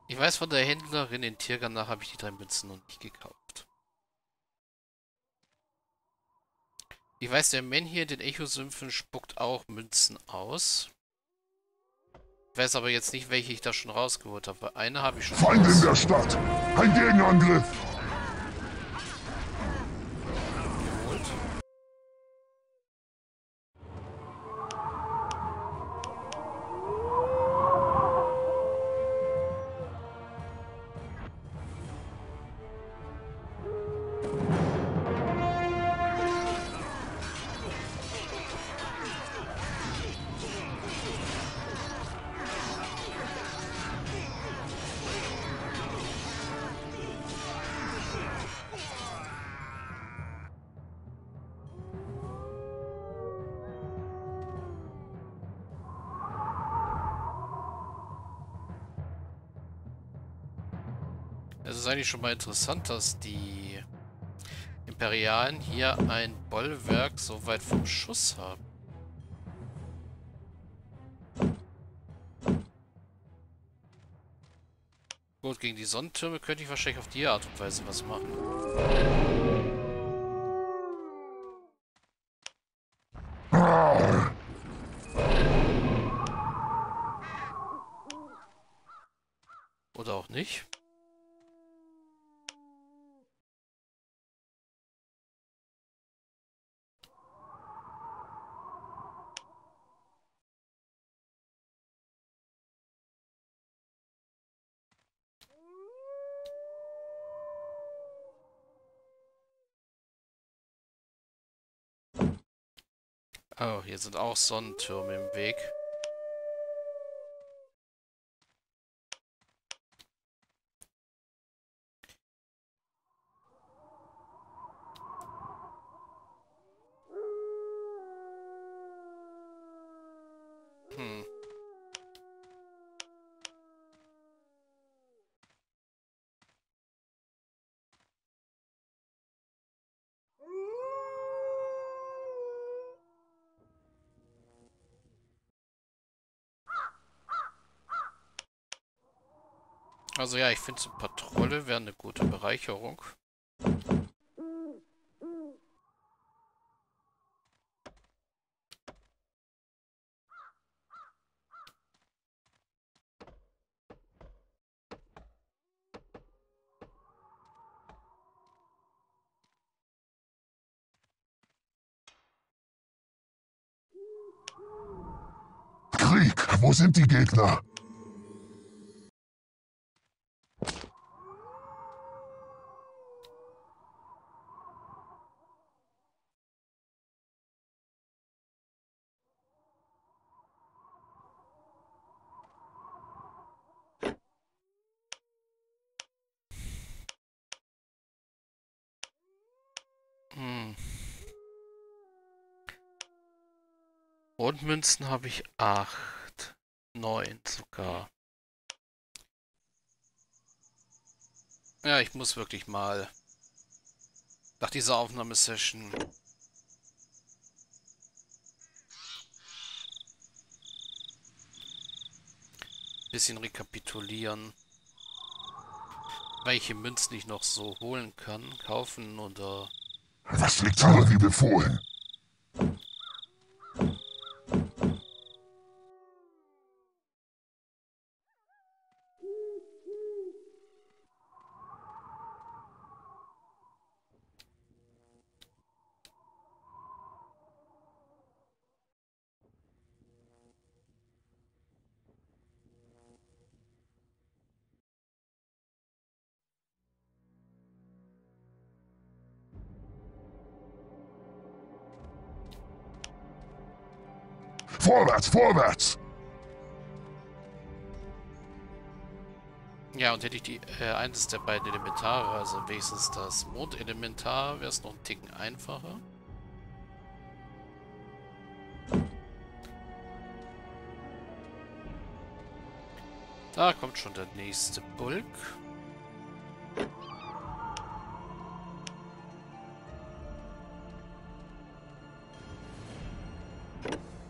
Ich weiß von der Händlerin in Tirganach habe ich die 3 Münzen noch nicht gekauft. Ich weiß, der Mann hier in den Echosümpfen spuckt auch Münzen aus. Ich weiß aber jetzt nicht, welche ich da schon rausgeholt habe. Eine habe ich schon Feinde in raus. der Stadt! Ein Gegenangriff! Geholt. Es ist eigentlich schon mal interessant, dass die Imperialen hier ein Bollwerk so weit vom Schuss haben. Gut, gegen die Sonnentürme könnte ich wahrscheinlich auf die Art und Weise was machen. Oder auch nicht. Oh, hier sind auch Sonnentürme im Weg. Hm. Also ja, ich finde so ein paar Trolle wären eine gute Bereicherung. Krieg! Wo sind die Gegner? Hm. Und Münzen habe ich 8. 9 sogar. Ja, ich muss wirklich mal nach dieser Aufnahmesession ein bisschen rekapitulieren, welche Münzen ich noch so holen kann, kaufen oder... Das liegt hier wie befohlen. Vorwärts, vorwärts! Ja, und hätte ich die eines der beiden Elementare, also wenigstens das Mondelementar, wäre es noch einen Ticken einfacher. Da kommt schon der nächste Bulk.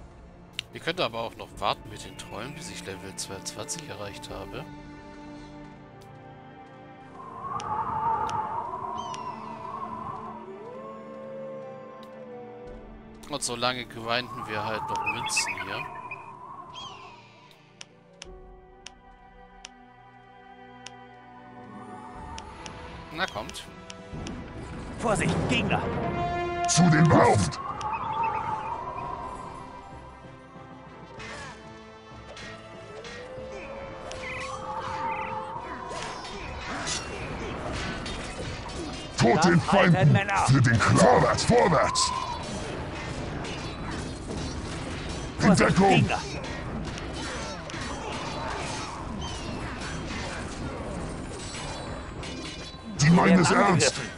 Wir können aber auch noch warten mit den Trollen, bis ich Level 22 erreicht habe. Und solange grinden wir halt noch Münzen hier. Na kommt. Vorsicht, Gegner! Zu den Waffen! Tot den Feinden! Für den Clan! Vorwärts, vorwärts! In Deckung! Gegner! Die meinen es Werden ernst! angegriffen.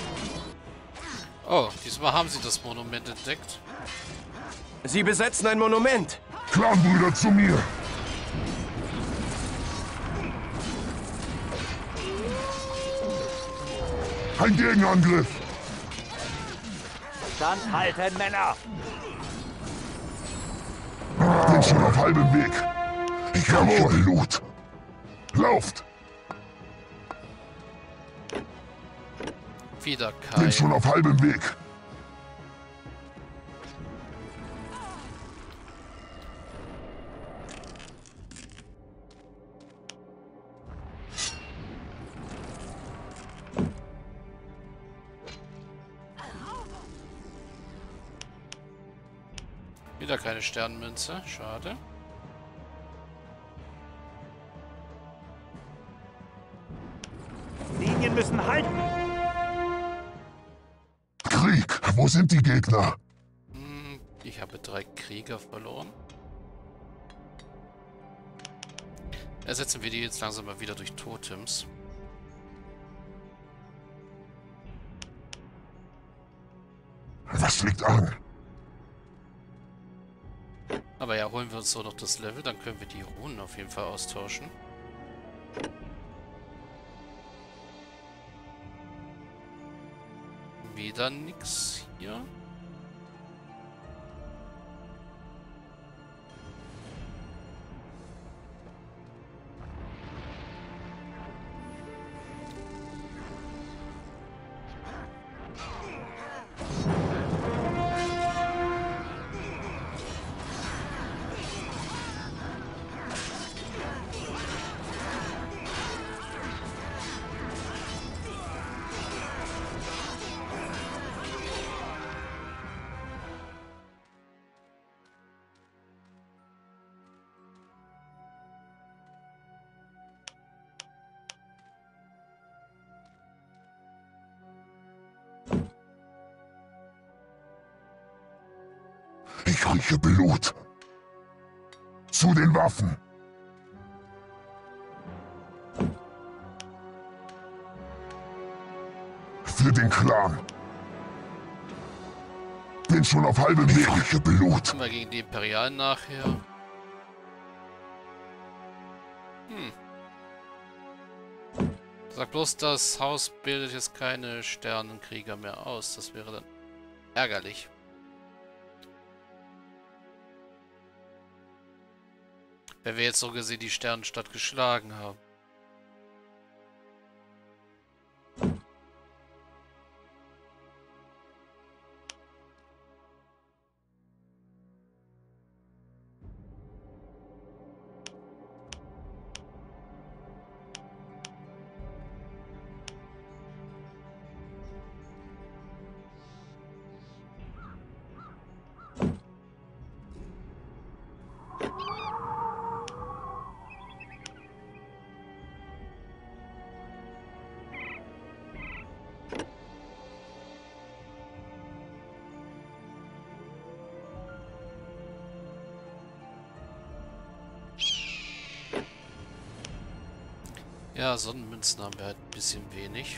Oh, diesmal haben sie das Monument entdeckt. Sie besetzen ein Monument. Clanbrüder zu mir! Ein Gegenangriff! Standhalten, Männer! Bin schon auf halbem Weg. Ich habe Blut. Lauft! Wieder Bin Kai. schon auf halbem Weg. Wieder keine Sternmünze. Schade. Linien müssen halten! Krieg! Wo sind die Gegner? Ich habe 3 Krieger verloren. Ersetzen wir die jetzt langsam mal wieder durch Totems. Was liegt an? Aber ja, holen wir uns so noch das Level, dann können wir die Runen auf jeden Fall austauschen. Wieder nix hier. Ich rieche Blut. Zu den Waffen. Für den Clan. Bin schon auf halbem Weg. Ich rieche Blut. Mal gegen die Imperialen nachher. Sag bloß, das Haus bildet jetzt keine Sternenkrieger mehr aus. Das wäre dann ärgerlich. Wenn wir jetzt so gesehen die Sternenstadt geschlagen haben. Ja, Sonnenmünzen haben wir halt ein bisschen wenig.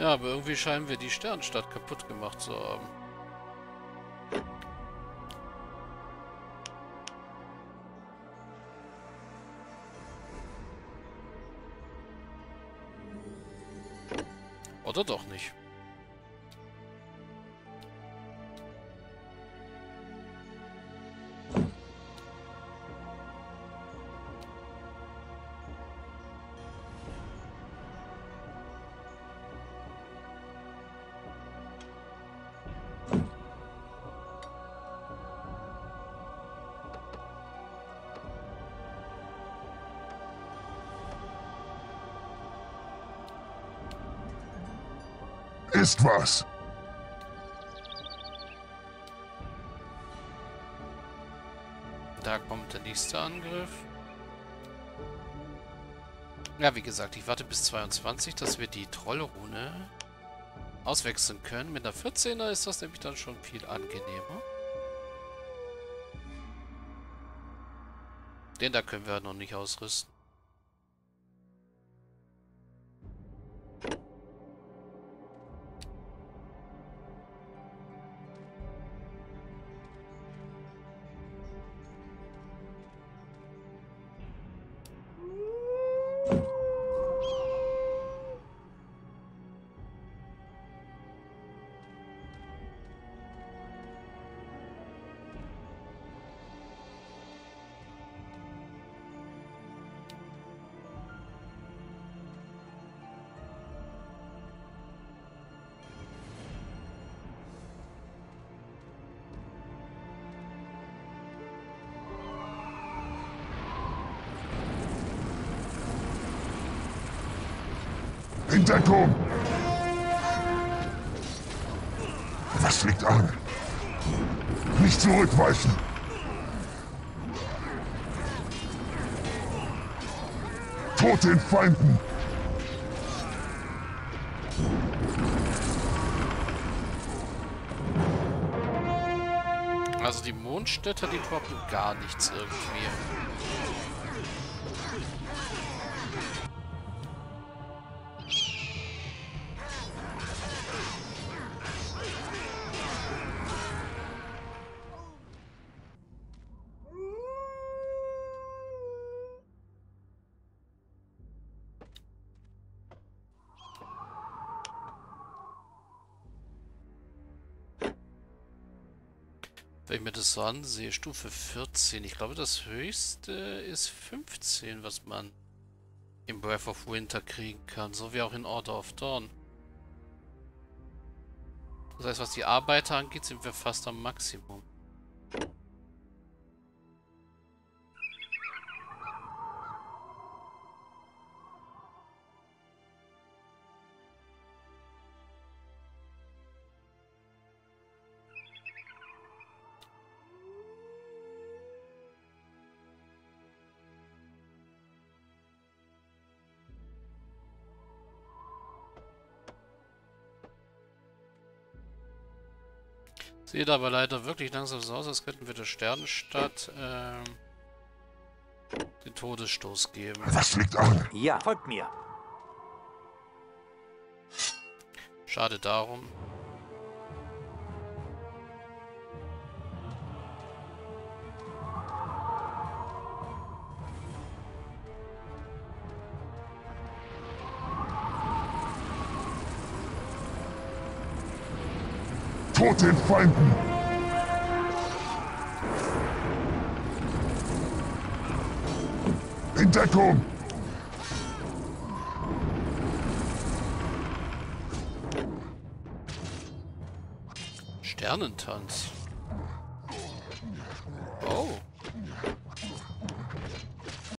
Ja, aber irgendwie scheinen wir die Sternenstadt kaputt gemacht zu haben. Oder doch nicht? Ist was. Da kommt der nächste Angriff. Ja, wie gesagt, ich warte bis 22, dass wir die Trollrune auswechseln können. Mit einer 14er ist das nämlich dann schon viel angenehmer. Den da können wir noch nicht ausrüsten. In Deckung! Was liegt an? Nicht zurückweichen! Tod den Feinden! Also die Mondstädter, die droppen gar nichts irgendwie. Wenn ich mir das so ansehe, Stufe 14. Ich glaube, das höchste ist 15, was man im Breath of Winter kriegen kann. So wie auch in Order of Dawn. Das heißt, was die Arbeiter angeht, sind wir fast am Maximum. Sieht aber leider wirklich langsam so aus, als könnten wir der Sternenstadt den Todesstoß geben. Was liegt an? Ja, folgt mir. Schade darum. Tod den Feinden! In Deckung! Sternentanz.